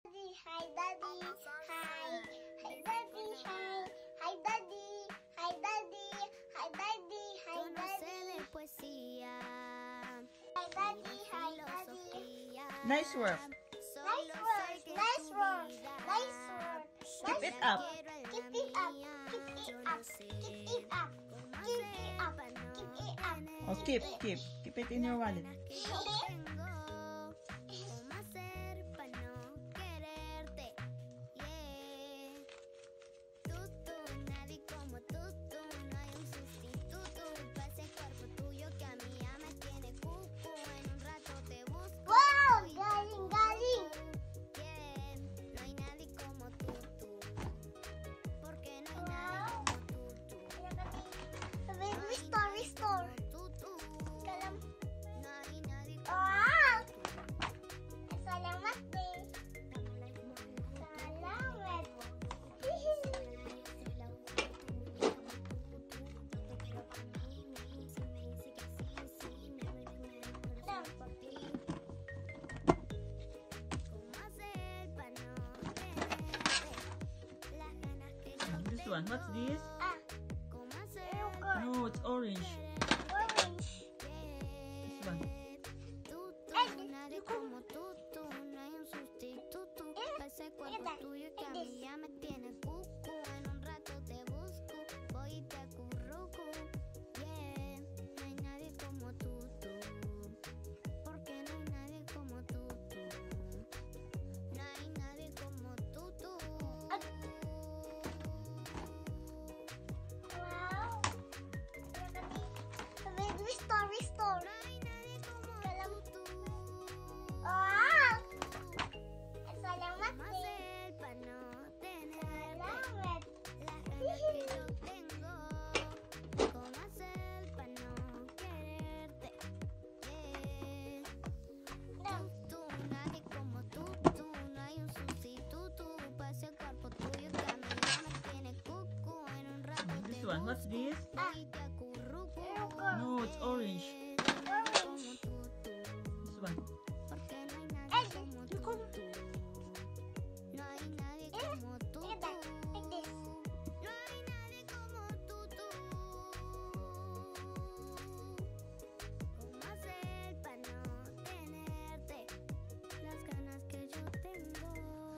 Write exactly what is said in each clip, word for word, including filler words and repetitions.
Hi, Daddy. Hi. Hi, Daddy. Hi. Hi, Daddy. Hi, Daddy. Hi, Daddy. Hi, Daddy. Poesía. Hi, Daddy. Hi, Daddy. Nice work. Nice work. Nice work. Nice work. Keep it up. Keep it up. Keep it up. Keep it up. Keep it up. Keep it up. Oh, keep, keep. Keep it in your wallet. Restore. Wow! Salamat din. Salamat. This one, what's this? Ah. No, it's orange. Orange. This one. Nadie como tú, tú, no hay un sustituto. Ese cuerpo tuyo que a mí ya me tiene cucu. En un rato te busco, voy y te acurruco. Yeah, no hay nadie como tú, tú. Porque no hay nadie como tú, tú. No hay nadie como tú, tú. Wow. Restore, restore. ¡Ah! Salamat din. Para no tener Salamat. las ganas que yo tengo. ¿Cómo hacer para no quererte? Yeah. Tú, tú, nadie como tú, tú. No hay un sustituto para ese cuerpo tuyo que a mí ya me tiene cucu. En un rato te This one, what's this? voy y te acurruco. No, it's orange. Orange. This one. Porque no hay nadie como tú, tú. No hay nadie como tú, Look at that. tú. Like this. No hay nadie como tú, tú. ¿Cómo hacer para no tenerte las ganas que yo tengo?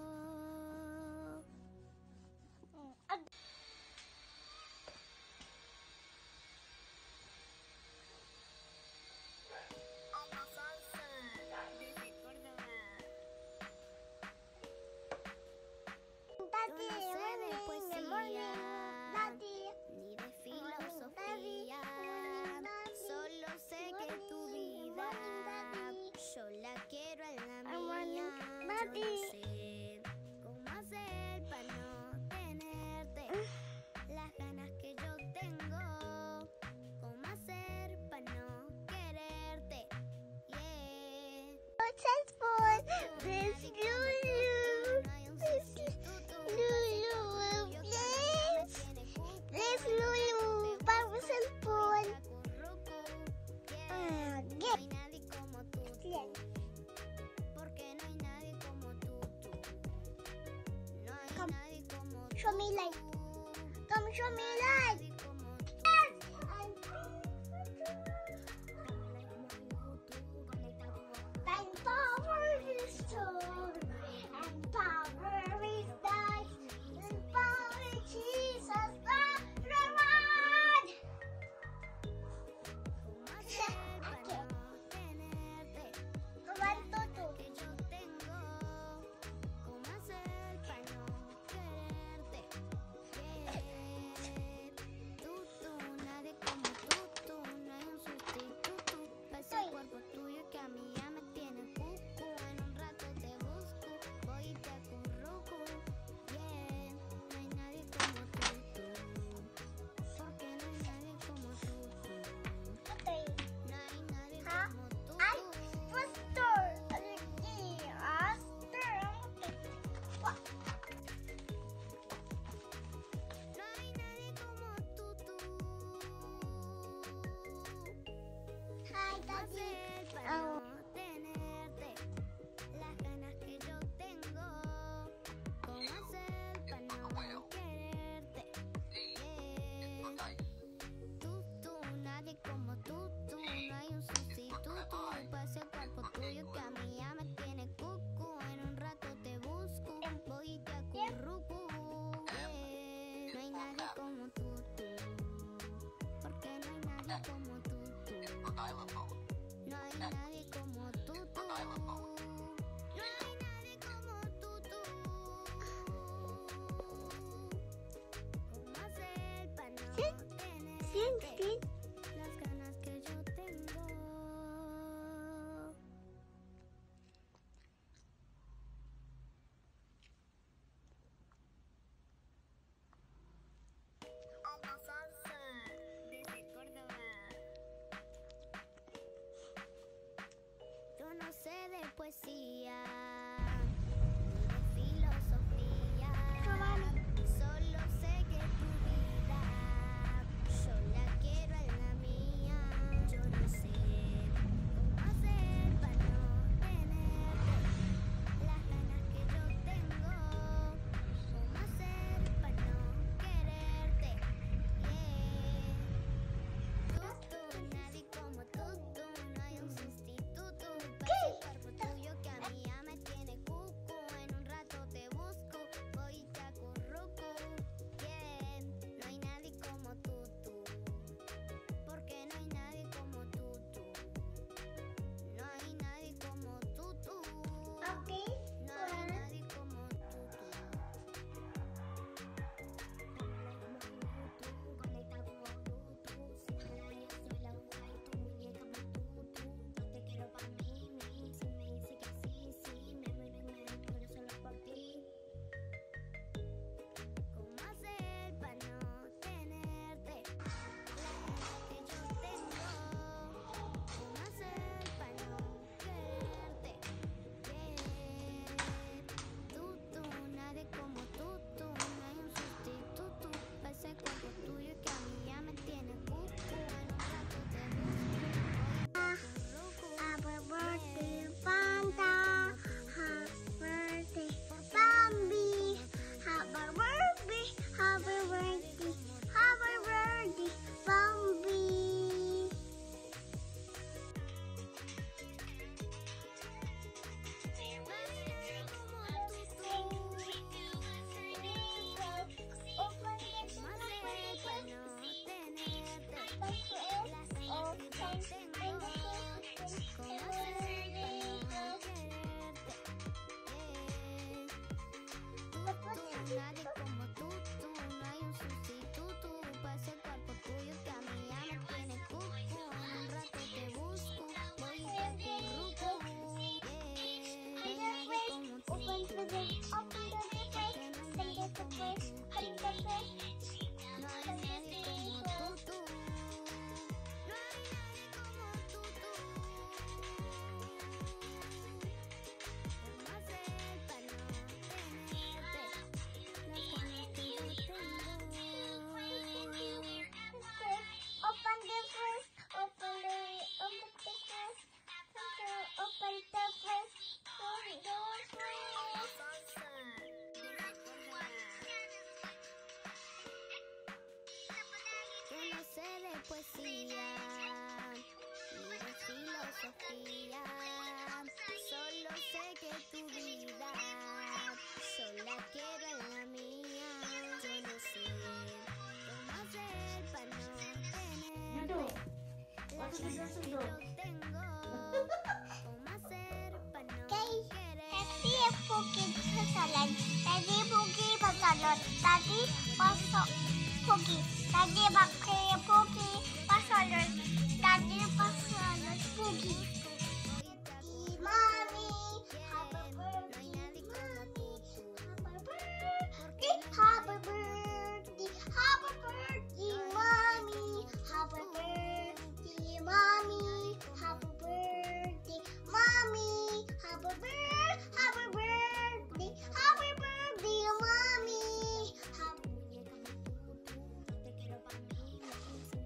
Daddy, Yo no sé de morning, poesía, morning, Daddy. ni de Daddy, filosofía. morning, Daddy. Solo sé que tu Morning, vida morning, Daddy. yo la quiero en la I want mía. it, Yo no Daddy. sé cómo hacer para no tenerte las ganas que yo tengo. Cómo hacer para no quererte. Yeah. Successful. This Lulu. This Lulu. Please. This Lulu. Vamos al pool. Ah, No get. hay nadie como tú, tú. Bien. Porque no hay nadie como tú, tú. No hay Come. nadie como tú. Show me light. Come show me light. Nadie como tú. And power is store. And power is dice. And power is Jesus the Lord. ¿Cómo hacer para no tenerte One, two, two. que yo tengo? ¿Cómo hacer para no quererte? Yeah. No hay nadie como tú, tú. No hay nadie como tú, tú. ¿Cómo hacer para no tenerte las ganas que yo tengo? Ana Salsa, desde Córdoba. Yo no sé de poesía ni de filosofía. Solo sé que tu vida yo la quiero en la mía. Yo no sé cómo hacer para no tenerte las ganas que yo tengo. Cómo hacer para no quererte. Yeah. Tú, tú, nadie como tú, tú. No hay un sustituto para ese cuerpo tuyo que a mí ya me tiene cucu. En un rato te busco, voy y te acurruco. Yeah. No hay nadie como tú, tú. Porque no hay nadie como tú, tú. No hay nadie como tú, tú. Ok. No hay nadie como tú, tú. Conecta como Bluetooth. Si me dañas soy la usa y tu muñeca Bluetooth. No te quiero pa' mí, mí. Si me dice que sí, sí. Me muero y me muero solo por ti. ¿Cómo hacer para no tenerte las ganas que yo tengo? ¿Cómo hacer para no quererte? Yeah. Tú, tú, nadie como tú, tú. No hay un sustituto para ese cuerpo tuyo que a mí ya me tiene cucu. En un rato te busco, voy y te acurruco. Happy birthday, Fanta. Happy birthday, Bambi. Happy birthday, happy birthday, happy birthday, Bambi. Nadie como tú, tú, no hay un sustituto para ese cuerpo tuyo que a mí ya me tiene cucu. En un rato te busco, voy y te acurruco. Yeah. No hay nadie como tú, Open the tú. door, open the door, Porque no hay nadie open the como door, tú, open tú. the door. No hay nadie como tú, tú. No hay nadie como tú, tú. ¿Cómo hacer para no tenerte las ganas que yo tengo? Open the first, open the, open the first, open the first, open the Yo no sé de poesía ni de filosofía. Solo sé que tu vida yo la quiero en la mía. Yo no sé cómo hacer para no tenerte las ganas que yo tengo. ¿Cómo hacer para no querer? Tadi Puki pesanan, tadi Puki pesanan, tadi pasok Puki, tadi pakai Puki pesanan, tadi pesanan Puki. Mami, happy birthday, happy birthday, happy birthday, Mami, happy birthday, Mami, happy birthday, Mami, happy birthday, happy birthday, happy birthday, Mami. Happy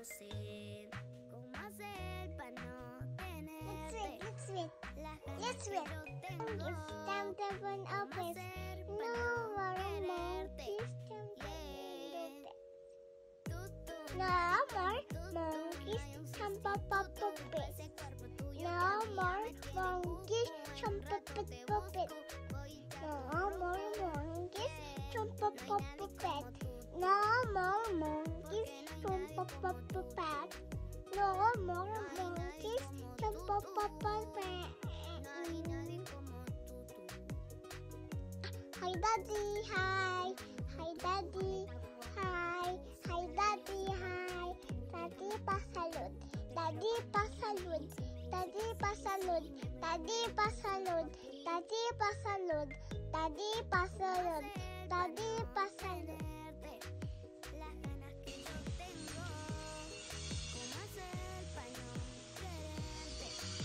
no sé cómo hacer para no tenerte. Let's wait, Las let's wait. ganas Let's que wait. yo tengo. It's time to open ¿Cómo open. hacer No para more quererte? monkeys. Yeah. Tú, tú, No more monkeys. Jump up up puppet. ese cuerpo tuyo No que a mí ya more me tiene monkeys. cuco. En un Jump up rato up te puppet. busco, voy y te No more acurruco. monkeys. Yeah. Jump up No up hay nadie puppet. como tú, tú. No more monkeys. Porque no hay Jump nadie up como up tú, tú. puppet. No more No hay nadie monkeys. como Jump tú, up tú. up puppet. No hay nadie como tú, tú. Hi daddy, hi. Hi daddy, hi. Hi daddy, hi. Daddy pa salud. Daddy pa salud. Daddy pa salud. Daddy pa salud. Daddy pa salud. Daddy pa salud. Daddy pa salud. Las ganas que yo tengo. ¿Cómo hacer para no quererte?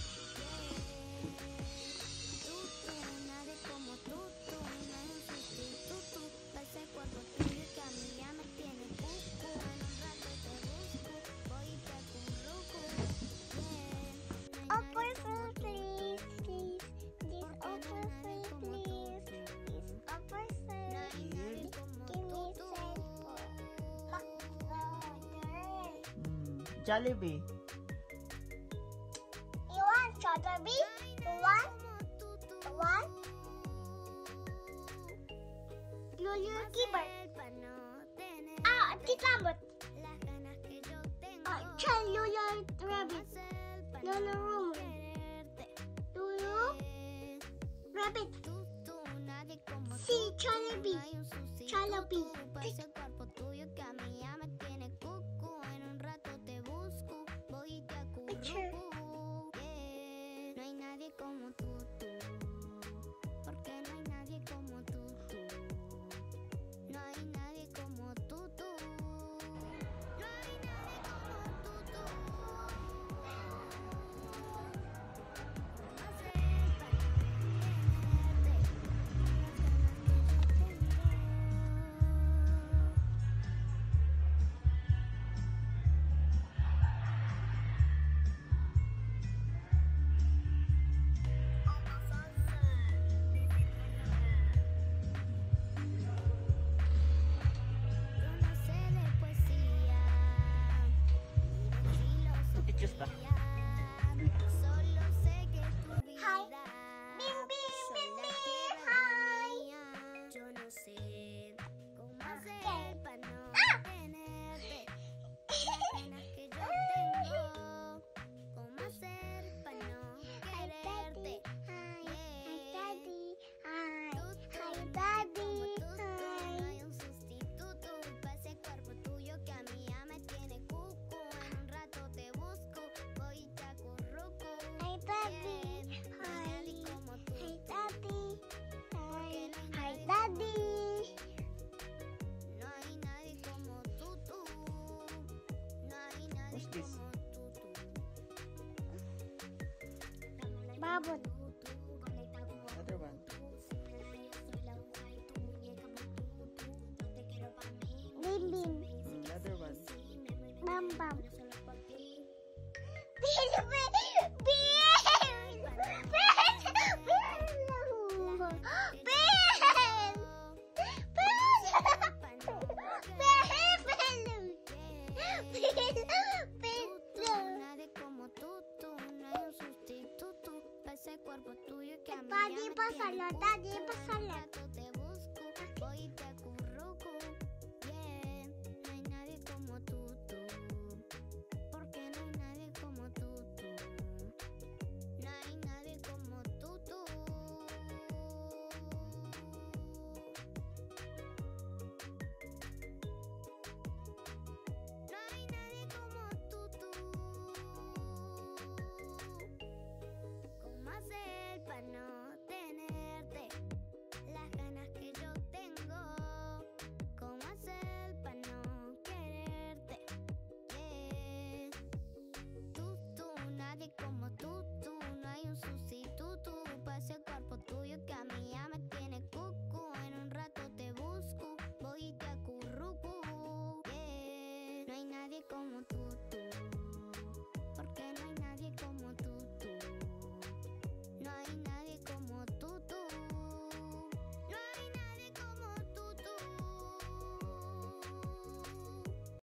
Yeah. Tú, tú, nadie como tú, tú. No hay un sustituto para ese cuerpo tuyo que a mí ya me tiene cuco. En un rato te busco, voy y te acurruco. Yeah. No hay Offer nadie como food, tú, please, please. This porque offer no hay nadie food, como tú, please. tú. This offer No hay food. nadie como Give me tú, tú. cell phone. Mm, Jollibee. You want Jollibee? You want? You want? Lulu Gibbon. Ah, Tikabot. Las ganas que yo tengo. Ah, try Lulu Rabbit. Lulu Room. Lulu Rabbit. Sí, Jollibee. Jollibee. Ese cuerpo tuyo que a mí ya me tiene cucu. En un rato te busco, voy y te Picture. acurruco. Yeah. No hay nadie como tú, tú. Porque no hay nadie como tú, tú. No hay nadie como tú, tú. No hay nadie como tú, tú. Hacer para yo no sé de poesía, ni de Ikista. filosofía, solo sé que tu vida Hi. Bing, bing, yo bing, la bing, quiero hi. en la mía. Yo no sé cómo hacer para no tenerte. Las ganas que yo tengo, cómo hacer para no Hi, quererte. Daddy. Hi. Hi, Yeah. Daddy. Hi. Tú, tú, Hi, como Daddy. tú, tú, no Hi. hay un sustituto para ese cuerpo tuyo que a mí ya me tiene cuco. En un rato te busco, voy y te acurruco. Hi, Daddy. Yeah. No hay nadie Hi. como tú, Hi, tú. Daddy. Hi. no hay Hi, nadie Daddy. No hay nadie como tú, tú. No hay nadie What's this? como tú, tú. Babot. Another one. Bim, bim. Mm, Another one. Bam, bam. Bim, Nadie como tú, tú. No hay un sustituto para ese cuerpo tuyo que a mí ya Daddy, me pásalo, tiene Daddy, cuco. pásalo. En un rato